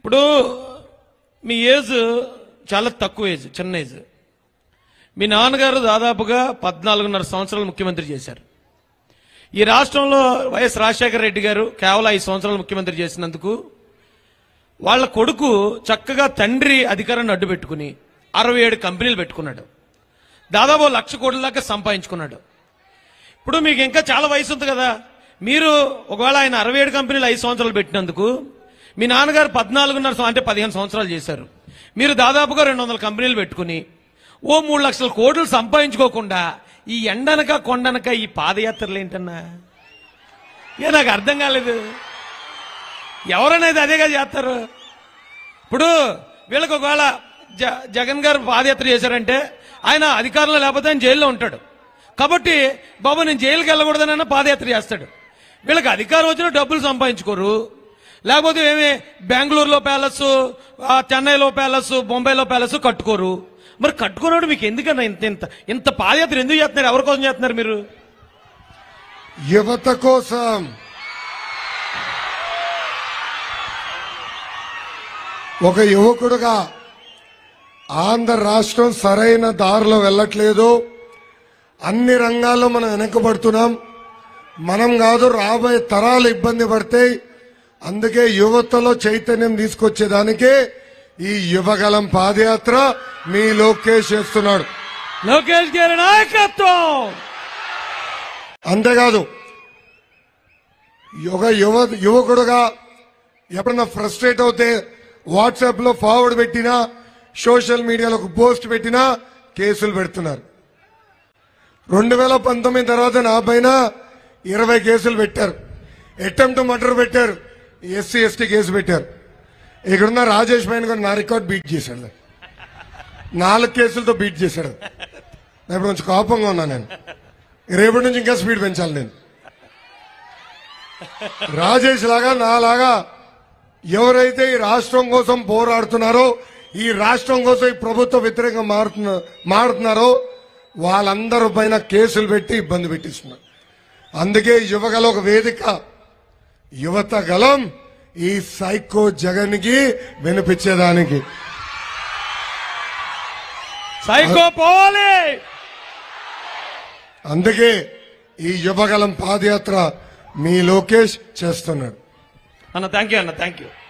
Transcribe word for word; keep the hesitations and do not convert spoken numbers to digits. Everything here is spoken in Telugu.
ఇప్పుడు మీ ఏజ్ చాలా తక్కువ ఏజ్, చిన్న ఏజ్. మీ నాన్నగారు దాదాపుగా పద్నాలుగున్నర సంవత్సరాలు ముఖ్యమంత్రి చేశారు. ఈ రాష్ట్రంలో వైఎస్ రాజశేఖర రెడ్డి గారు కేవలం ఐదు సంవత్సరాలు ముఖ్యమంత్రి చేసినందుకు వాళ్ళ కొడుకు చక్కగా తండ్రి అధికారాన్ని అడ్డు పెట్టుకుని అరవై ఏడు కంపెనీలు పెట్టుకున్నాడు. దాదాపు లక్ష కోట్ల దాకా సంపాదించుకున్నాడు. ఇప్పుడు మీకు ఇంకా చాలా వయసు ఉంది కదా, మీరు ఒకవేళ ఆయన అరవై ఏడు కంపెనీలు ఐదు సంవత్సరాలు పెట్టినందుకు మీ నాన్నగారు పద్నాలుగున్నర అంటే పదిహేను సంవత్సరాలు చేశారు. మీరు దాదాపుగా రెండు వందల కంపెనీలు పెట్టుకుని ఓ మూడు లక్షల కోట్లు సంపాదించుకోకుండా ఈ ఎండనక కొండనక ఈ పాదయాత్రలు ఏంటన్నా? ఏ నాకు అర్థం కాలేదు. ఎవరనేది అదేగా చేస్తారు. ఇప్పుడు వీళ్ళకి ఒకవేళ జ జగన్ గారు పాదయాత్ర చేశారంటే ఆయన అధికారంలో లేకపోతే ఆయన జైల్లో ఉంటాడు. కాబట్టి బాబు నేను జైలుకి వెళ్ళకూడదనైనా పాదయాత్ర చేస్తాడు. వీళ్ళకి అధికారం వచ్చినా డబ్బులు సంపాదించుకోరు. లేకపోతే ఏమి బెంగళూరులో ప్యాలెస్, చెన్నైలో ప్యాలెస్, బొంబాయిలో ప్యాలెస్ కట్టుకోరు. మరి కట్టుకున్నాడు మీకు ఎందుకన్నా ఇంత ఇంత ఇంత పాదయాత్ర ఎందుకు చేస్తున్నారు? ఎవరి కోసం చేస్తున్నారు మీరు? యువత కోసం. ఒక యువకుడుగా ఆంధ్ర రాష్ట్రం సరైన దారిలో వెళ్ళట్లేదు. అన్ని రంగాల్లో మనం వెనకబడుతున్నాం. మనం కాదు రాబోయే తరాలు ఇబ్బంది పడతాయి. అందుకే యువతలో చైతన్యం తీసుకొచ్చేదానికి ఈ యువగలం పాదయాత్ర మీ లోకేష్ చేస్తున్నాడు. లోకేష్ గారి నాయకత్వం. అంతేకాదు ఒక యువ యువకుడుగా ఎప్పుడన్నా ఫ్రస్ట్రేట్ అవుతే వాట్సాప్ లో ఫార్వర్డ్ పెట్టినా, సోషల్ మీడియాలో ఒక పోస్ట్ పెట్టినా కేసులు పెడుతున్నారు. రెండు వేల పంతొమ్మిది తర్వాత నా పైన ఇరవై కేసులు పెట్టారు. అటెంప్ట్ మర్డర్ పెట్టారు, ఎస్సీ ఎస్టీ కేసు పెట్టారు. ఇక్కడున్న రాజేష్ పైన కూడా నా రికార్డ్ బీట్ చేశాడు. నాలుగు కేసులతో బీట్ చేశాడు. ఇప్పుడు కొంచెం కోపంగా ఉన్నా నేను. రేపటి నుంచి ఇంకా స్పీడ్ పెంచాలి నేను. రాజేష్ లాగా నాలాగా ఎవరైతే ఈ రాష్ట్రం కోసం పోరాడుతున్నారో, ఈ రాష్ట్రం కోసం ఈ ప్రభుత్వ వ్యతిరేకంగా మారుతున్న మారుతున్నారో వాళ్ళందరూ పైన కేసులు పెట్టి ఇబ్బంది పెట్టిస్తున్నారు. అందుకే యువగల ఒక వేదిక, యువత గలం ఈ సైకో జగన్ కి వినిపించేదానికి. సైకో పోవాలి. అందుకే ఈ యువగలం పాదయాత్ర మీ లోకేష్ చేస్తున్నాడు. అన్న థ్యాంక్ యూ అన్న థ్యాంక్ యూ.